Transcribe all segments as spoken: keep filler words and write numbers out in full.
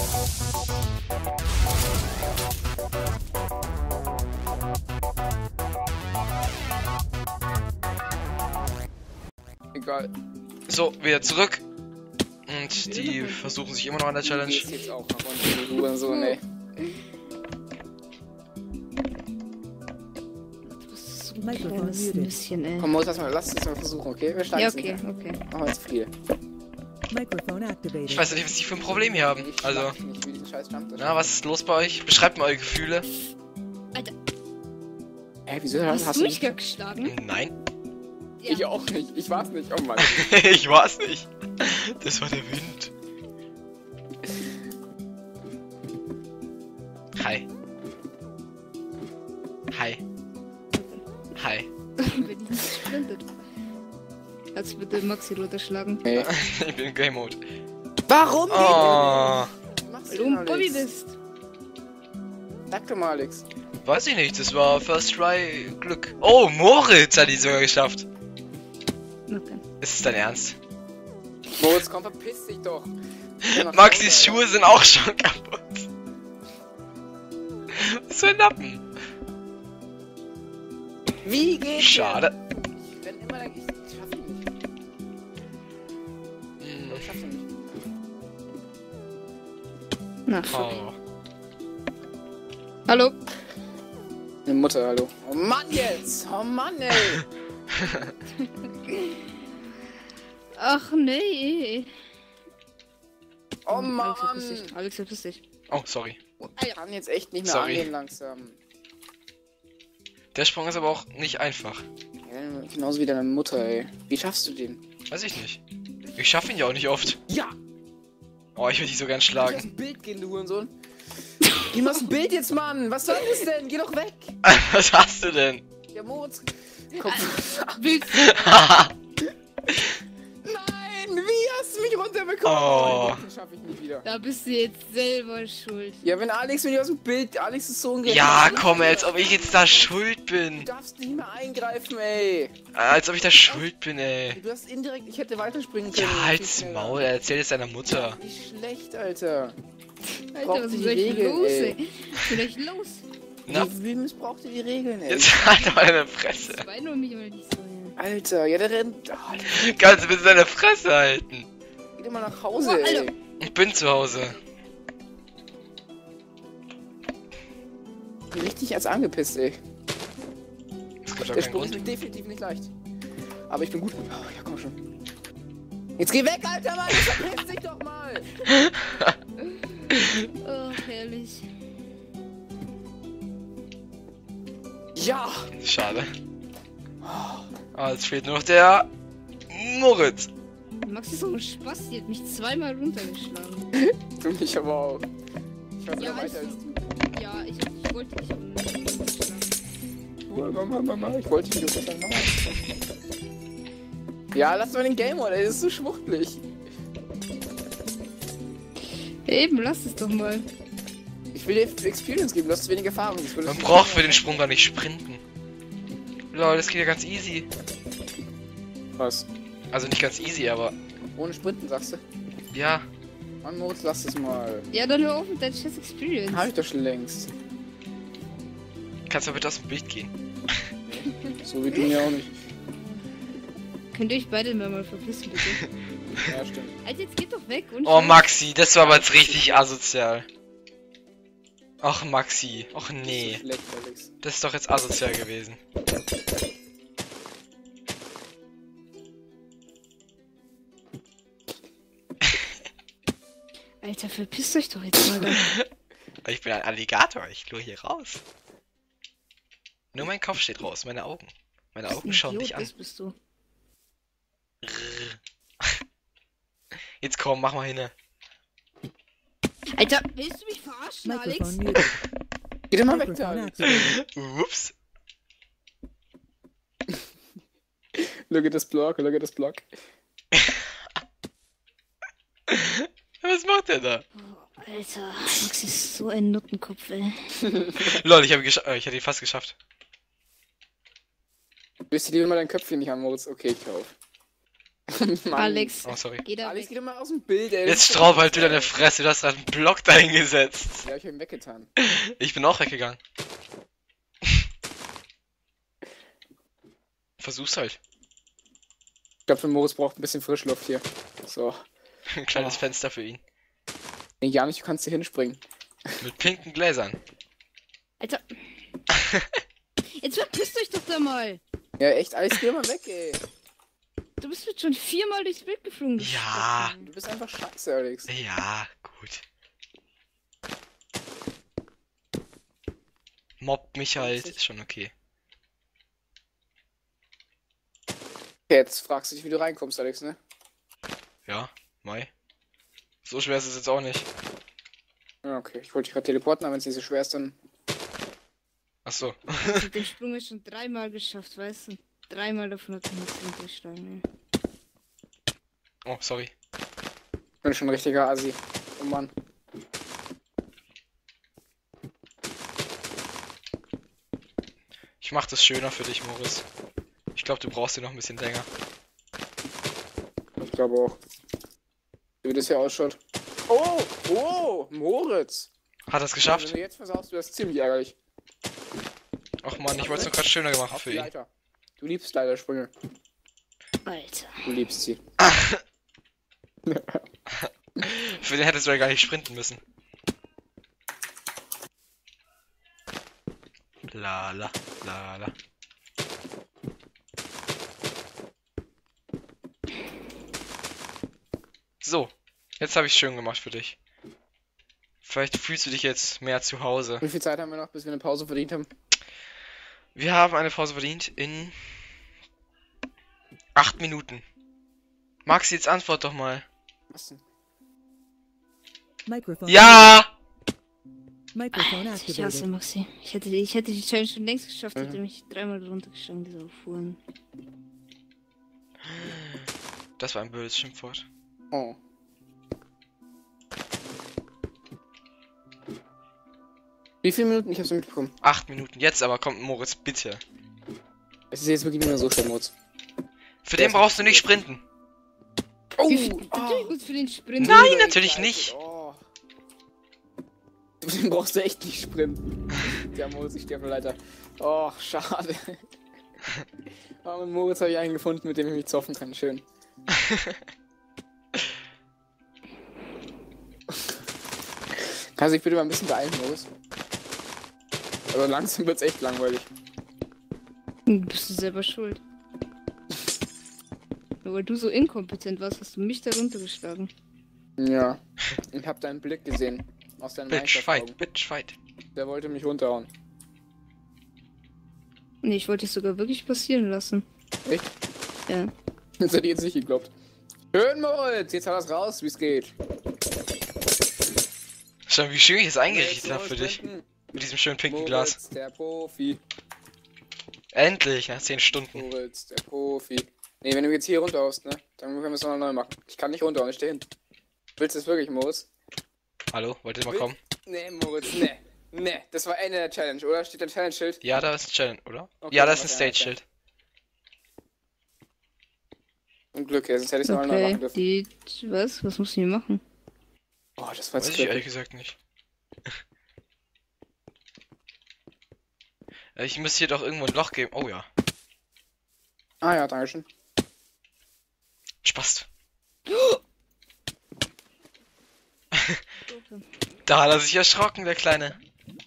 Egal. So, wieder zurück. Und die versuchen sich immer noch an der Challenge. Gehst jetzt auch nach unten, du und so, ne. Kleines Nüsschen, ey. Komm, Maus, lass mal, lass es mal versuchen, okay? Wir steigen Ja, jetzt okay, nicht. okay. Machen wir jetzt viel. Ich weiß nicht, was die für ein Problem hier haben. Ich Also, schlag dich nicht für diesen scheiß Jump. na, was ist los bei euch? Beschreibt mal eure Gefühle. Alter, Hä, wieso hast, hast du du mich geschlagen? Nein. Ja. Ich auch nicht, ich war's nicht, oh Mann. Ich war's nicht. Das war der Wind. Hi. Hi. Hi. Bin ich nicht gesprintet. Kannst du bitte Maxi runterschlagen? Hey. Ich bin in Game Mode. Warum? Oh. Machst Weil du ein Bobby bist. Sag doch mal, Alex. Weiß ich nicht, das war First Try Glück. Oh, Moritz hat die sogar geschafft. Okay. Ist es dein Ernst? Moritz, komm, verpiss dich doch. Maxis Schuhe sind auch schon kaputt. Was für ein Lappen. Wie geht's? Schade. Ich renn immer lang, ich schaff ihn nicht. Hm. Ich schaff ihn nicht. Na, fuck. Oh. Hallo? Eine Mutter, hallo. Oh Mann jetzt! Oh Mann, ey! Ach nee. Oh Mann! Alex, verpiss dich. Alex, verpiss dich. Oh, sorry. Ich kann jetzt echt nicht mehr Sorry. angehen langsam. Der Sprung ist aber auch nicht einfach. Ja, genauso wie deine Mutter, ey. Wie schaffst du den? Weiß ich nicht. Ich schaffe ihn ja auch nicht oft. Ja! Oh, ich würde dich so gern Geh aus schlagen. dem Bild gehen, du Hurensohn. Geh mal aus dem Bild jetzt, Mann! Was soll das denn? Geh doch weg! Was hast du denn? Ja, Moritz. Komm. Willst Nein! Wie hast du mich runterbekommen? Oh. Den schaff ich nicht wieder. Da bist du jetzt selber schuld. Ja, wenn Alex mich aus dem Bild. Alex ist so ungerecht. Ja, komm, als ob ich jetzt da schuld Du bin. darfst nicht mehr eingreifen, ey. Als ob ich da schuld bin, ey. Du hast indirekt. Ich hätte weiterspringen können. Ja, Viel halt's schneller. Maul, er erzählt es deiner Mutter. Wie schlecht, Alter. Alter, Braucht was die ist euch Regeln, los, ey. ey? Was ist euch los? Na, Wie, wie missbraucht ihr die Regeln, ey? jetzt halt mal deine Fresse. Das war nur mich aber nicht so. Ja. Alter, ja, der rennt. Oh, Kannst du bitte deine Fresse halten? geh doch mal nach Hause, Oh, ey. Alter. Ich bin zu Hause. Bin richtig als angepisst, ey. Es gibt doch Der keinen Sprung ist Grund. mir definitiv nicht leicht. Aber ich bin gut. Oh, ja, komm schon. Jetzt geh weg, Alter, Mann! Verpiss dich doch mal! Oh, herrlich. Ja! Schade. Ah, jetzt fehlt nur noch der Moritz. Max ist so ein Spaß, die hat mich zweimal runtergeschlagen. Du mich aber auch. Ich war sogar Ja, weiter als als du- du. Ja, ich, ich wollte dich aber nicht runterschlagen. Mama, Mama, ich wollte dich unterstellen. Mama. Ja, lass mal den Game Mode, ey, das ist so schwuchtelig. Eben, lass es doch mal. Ich will dir Experience geben, du hast wenig Erfahrung. Das würdest Man du braucht nicht für den Sprung gar nicht sprinten. Lol, das geht ja ganz easy. Was? Also nicht ganz easy, aber Ohne Sprinten, sagst du? ja. Mann, Moritz, lass das mal. Ja, dann hör auf mit deinem Chess Experience. Hab ich doch schon längst. Kannst du bitte aus dem Bild gehen? So wie du mir auch nicht. Könnt ihr euch beide mal, mal verpissen, bitte? Ja, stimmt. Alter, jetzt geht doch weg. Und Oh Maxi, das war aber jetzt richtig asozial. Ach Maxi, ach nee. So schlecht, Alex. Das ist doch jetzt asozial gewesen. Alter, verpisst euch doch jetzt mal. Ich bin ein Alligator, ich lure hier raus. Nur mein Kopf steht raus, meine Augen. Meine Augen schauen dich an. Das bist du. Jetzt komm, mach mal hin. Alter, willst du mich verarschen, Alex? Geh doch mal weg, da, Alex. Ups. Look at this block, look at this block. Was macht der da? Oh, Alter, Max ist so ein Nuttenkopf, ey. Lol, ich habe gesch äh, ich hatte ihn fast geschafft. Willst du dir mal dein Köpfchen nicht an, Moritz? Okay, ich hör auf. Mann. Alex, Oh, sorry. geh da Alex, weg. geh doch mal aus dem Bild, ey. Jetzt straub halt wieder eine Fresse, du hast gerade einen Block dahingesetzt. Ja, ich hab ihn weggetan. Ich bin auch weggegangen. Versuch's halt. Ich glaube, für Moritz braucht ein bisschen Frischluft hier. So. Ein kleines Oh. Fenster für ihn. Nee, ja nicht, du kannst hier hinspringen. Mit pinken Gläsern. Alter. Jetzt verpisst euch doch da mal. Ja, echt, Alex, geh mal weg, ey. Du bist jetzt schon viermal durchs Bild geflogen. Ja. Du bist einfach scheiße, Alex. Ja, gut. Mobbt mich halt, ist schon okay. Okay, jetzt fragst du dich, wie du reinkommst, Alex, ne? Ja, Mai. So schwer ist es jetzt auch nicht. Ja, okay. Ich wollte dich gerade teleporten, aber wenn es nicht so schwer ist, dann... Achso. Ich hab den Sprung jetzt schon dreimal geschafft, weißt du? Dreimal davon hat mich nichts runtergeschlagen, ey. Oh, sorry. Ich bin schon ein richtiger Assi. Oh Mann. Ich mach das schöner für dich, Moritz. Ich glaube, du brauchst hier noch ein bisschen länger. Ich glaube auch. Wie das hier ausschaut. Oh! Oh! Moritz! Hat er's Wenn geschafft? du jetzt versaust, wäre das ziemlich ärgerlich. Ach man, ich wollte es noch gerade schöner gemacht Auf für die ihn. Leiter. Du liebst Leitersprünge. Alter. Du liebst sie. Für den hättest du ja gar nicht sprinten müssen. La la la la. So, jetzt habe ich schön gemacht für dich. Vielleicht fühlst du dich jetzt mehr zu Hause. Wie viel Zeit haben wir noch, bis wir eine Pause verdient haben? Wir haben eine Pause verdient in acht Minuten. Maxi, jetzt antwort doch mal. Was denn? Microphone. Ja! Microphone Ich hasse activated. Maxi. Ich hätte, ich hätte die Challenge schon längst geschafft, Mhm. hätte mich dreimal runtergeschlagen, diese Auffuhren. Das war ein böses Schimpfwort. Oh. Wie viele Minuten? Ich hab's nicht mitbekommen. Acht Minuten. Jetzt aber kommt Moritz, bitte. Es ist jetzt wirklich nicht mehr so schlimm, Moritz. Für den brauchst du nicht sprinten. Oh! Wie viel, Ah. natürlich gut für den Sprint. Nein, Mega natürlich excited. nicht. Oh. Den brauchst du echt nicht sprinten. Der Moritz, ich stehe auf der Leiter. Oh, schade. Aber mit Moritz habe ich einen gefunden, mit dem ich mich zoffen kann. Schön. Kannst du dich bitte mal ein bisschen beeilen, Moritz? Aber langsam wird's echt langweilig. Bist du selber schuld. Nur weil du so inkompetent warst, hast du mich da runtergeschlagen. Ja. Ich hab deinen Blick gesehen. Aus deinen Bitch Minecraft-Augen. fight, bitch fight. Der wollte mich runterhauen. Nee, ich wollte dich sogar wirklich passieren lassen. Echt? Ja. Das hätte ich jetzt nicht geglaubt. Schön, Moritz! Jetzt hau das raus, wie es geht. Schau, wie schön ich es eingerichtet Moritz, habe für dich. Moritz, Mit diesem schönen pinken Moritz, Glas. der Profi. Endlich, nach zehn Stunden. Moritz, der Profi. Nee, wenn du jetzt hier runterhaust, ne? Dann können wir es nochmal neu machen. Ich kann nicht runterhauen, ich stehe hin. Willst du es wirklich, Moritz? Hallo, wollt ihr mal Will- kommen? Nee, Moritz, nee. Nee, das war Ende der Challenge, oder? Steht der Challenge-Schild? Ja, da ist ein Challenge, oder? Okay, Ja, da dann ist ein mach ich einen Stage-Schild. Und Glück, ja, sonst hätte ich es nochmal neu Okay, machen dürfen. die... Was? Was musst du hier machen? Oh, das war Weiß jetzt ich ehrlich Glück. gesagt nicht. Äh, Ich müsste hier doch irgendwo ein Loch geben. Oh ja. Ah ja, dankeschön. Spaß. Da hat er sich erschrocken, der Kleine.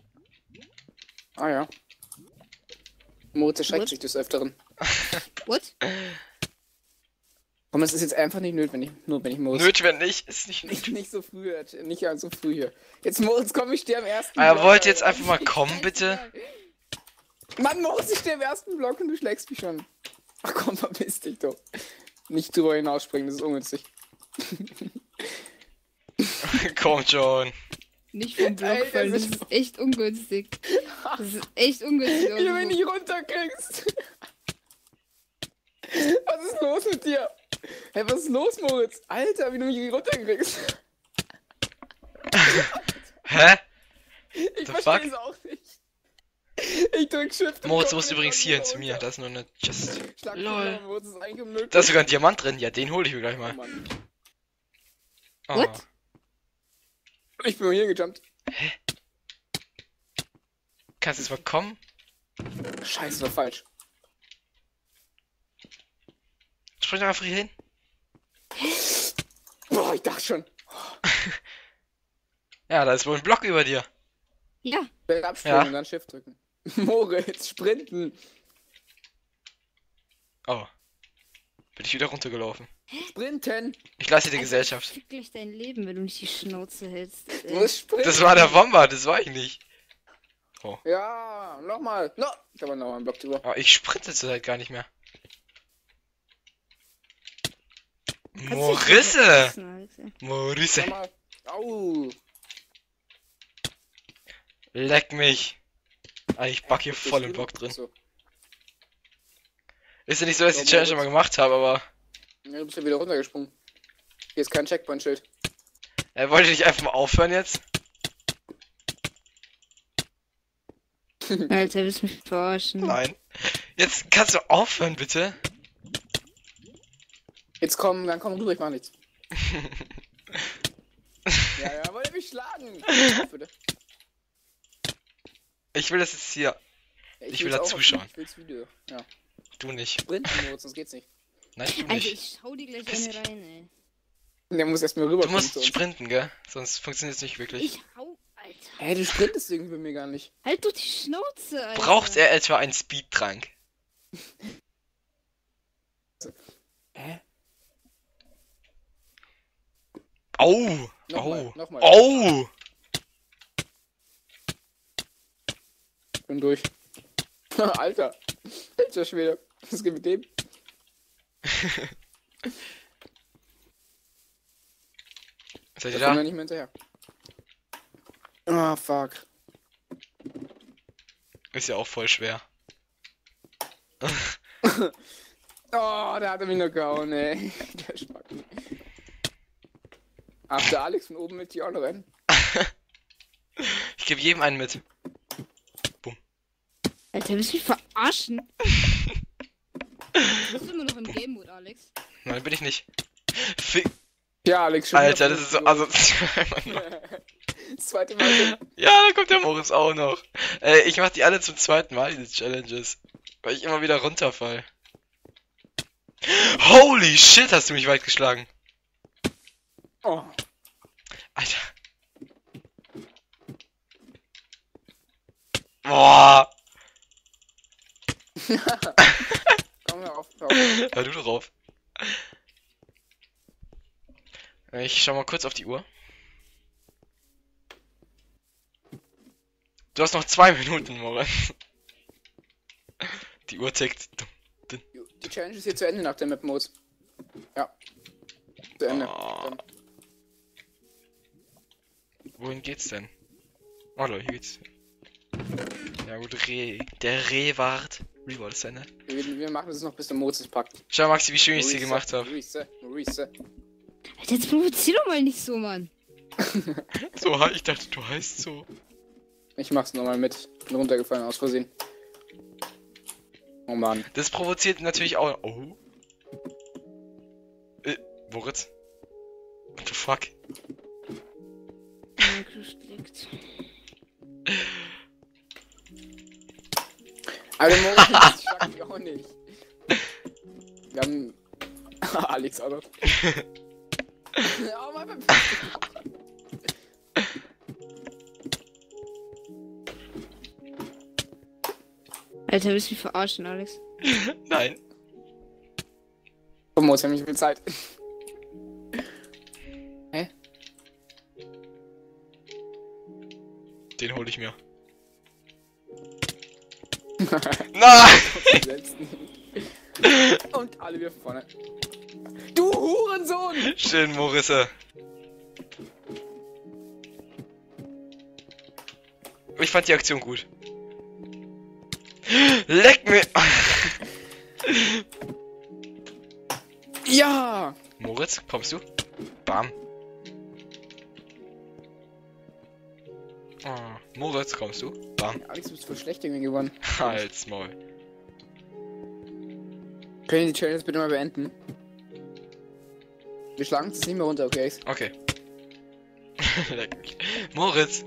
Ah ja. Moritz erschreckt What? sich des Öfteren. What? Komm, es ist jetzt einfach nicht notwendig, nur wenn ich Moritz. Notwendig ist nicht Nicht, nötig. nicht so früh, nicht so früh hier. Jetzt Moritz, komm, ich stehe am ersten Ah, Block, wollt ihr jetzt Alter. einfach mal kommen, bitte? Mann, Moritz, ich stehe im ersten Block und du schlägst mich schon. Ach komm, verpiss dich doch. Nicht drüber hinausspringen, das ist ungünstig. Komm schon. Nicht vom Block Alter, fallen, das das ist echt ungünstig. Das ist echt ungünstig. Wie du mich nicht runterkriegst. Was ist los mit dir? Hey, was ist los, Moritz? Alter, wie du mich nicht runterkriegst. Hä? Ich The verstehe fuck? es auch nicht. Ich drück Shift. Moritz muss übrigens hier hin zu mir. Da ist nur eine Chest. Schlag Lol. Moritz ist eingemüllt. Da ist sogar ein Diamant drin. Ja, den hole ich mir gleich Oh, mal. Mann. Oh. What? Ich bin mal hier gejumpt. Kannst du jetzt mal kommen? Scheiße, war falsch. Spring doch einfach hier hin. Boah, ich dachte schon. Ja, da ist wohl ein Block über dir. Ja. Berg abspringen Ja. und dann Shift drücken. Moritz, sprinten. Oh. Bin ich wieder runtergelaufen. Sprinten. Ich lasse dir die Also, Gesellschaft. Fick gleich dein Leben, wenn du nicht die Schnauze hältst. Du Äh, musst sprinten. Das war der Bomber, das war ich nicht. Ja, nochmal. No. Ich habe noch einen Block drüber. Oh, ich sprinte zurzeit gar nicht mehr. kannst du dich Morisse! vergessen, Alex, ey. Morisse! Nochmal. Au. Leck mich! Ah, ich back hier voll im Block drin. So. Ist ja nicht so, dass ich die So, Challenge schon Moritz. mal gemacht habe, aber... Ja, du bist ja wieder runtergesprungen. Hier ist kein Checkpoint-Schild. Er wollte nicht einfach mal aufhören jetzt? Alter, willst du mich verarschen? Nein. Jetzt kannst du aufhören, bitte? Jetzt komm, dann komm rüber, ich mach nichts. Ja, ja, wollt ihr mich schlagen? Auf, bitte. Ich will das jetzt hier. Ja, Ich will will's da auch auf- zuschauen. Ich will's Video. Ja. Du nicht. Sprinten, Moritz, sonst geht's nicht. Nein, du Alter, nicht. ich schau dir gleich Piss eine dich. rein, ey. Der muss erstmal rüber. Du musst sprinten, gell? Sonst funktioniert es nicht wirklich. Ich hau, Alter. Hey, du sprintest irgendwie bei mir gar nicht. Halt doch die Schnauze, Alter. Braucht er etwa einen Speedtrank? Hä? Au! Nochmal, Au! nochmal. Au! Bin durch. Alter. Alter Schwede. Was geht mit dem? Seid Da ihr kommen wir da? nicht mehr hinterher. Ah, fuck. Ist ja auch voll schwer. Oh, der hat mich noch gehauen, ey. Der Spacken. Ach, der Alex von oben mit die auch noch rennen. Ich gebe jedem einen mit. Alter, willst du mich verarschen? Bist du immer noch im Game Mode, Alex? Nein, bin ich nicht. Fick. Ja, Alex, schon wieder Alter, das ist so von asozial. oben. Das zweite Mal. Ja, da kommt der Moritz auch noch. Ey, ich mach die alle zum zweiten Mal, diese Challenges. Weil ich immer wieder runterfall. Holy shit, hast du mich weit geschlagen. Oh. Alter. Boah. Komm, hör auf, hör auf. Hör du drauf. Ich schau mal kurz auf die Uhr. Du hast noch zwei Minuten, Moritz. Die Uhr tickt. Die Challenge ist hier zu Ende nach der Map-Mode. Ja. Zu Ende. Oh. Dann. Wohin geht's denn? Oh Leute, hier geht's. Ja gut, Reh. Der Rehwart. Reward ist Ende. Wir, wir machen das noch, bis der Mode es packt. Schau, Maxi, wie schön ich sie Maurice, gemacht habe. Maurice, Maurice. Alter, jetzt provozier doch mal nicht so, Mann. So, ich dachte, du heißt so. Ich mach's nochmal mit. Bin runtergefallen aus Versehen. Oh Mann. Das provoziert natürlich auch. Oh. Äh, Moritz? What the fuck? Minecraft liegt. Aber den Moritz das schlag ich auch nicht. Wir haben. Alex auch noch. Oh Mann, Alter, willst du mich verarschen, Alex? Nein. oh, Moritz, wir haben nicht viel Zeit. Hä? Den hole ich mir. Nein! Und alle wieder von vorne. Du Hurensohn! Schön, Morisse. Ich fand die Aktion gut. Leck mir! Ja! Moritz, kommst du? Bam. Oh, Moritz, kommst du? Bam. Alex, du bist voll schlecht irgendwie gewonnen. Halt's Maul. Können die Challenge bitte mal beenden? Wir schlagen es nicht mehr runter, okay? Okay. Leck mich. Moritz!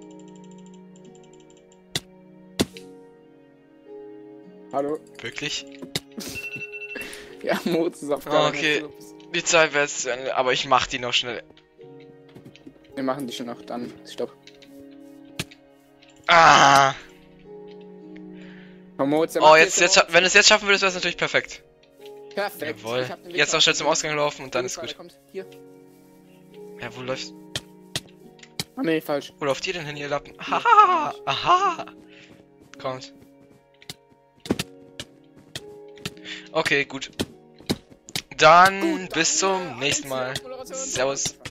Hallo? Wirklich? Ja, Moritz ist auf Oh, okay. Die Zeit wäre jetzt zu Ende, aber ich mach die noch schnell. Wir machen die schon noch, dann stopp. Ah! Oh, Moritz, der Oh, macht jetzt, jetzt, auch- wenn du es jetzt schaffen würdest, wäre es natürlich perfekt. Perfekt. Jawohl. Ich hab den Weg Jetzt noch schnell gemacht. zum Ausgang laufen und dann ist Der gut. kommt. Hier. Ja, wo läufst Ah, nee, falsch. Wo lauft ihr denn hin, ihr Lappen? Haha! Aha! Kommt. Okay, gut. Dann Gut, bis dann, zum äh, nächsten Mal. Moderation. Servus.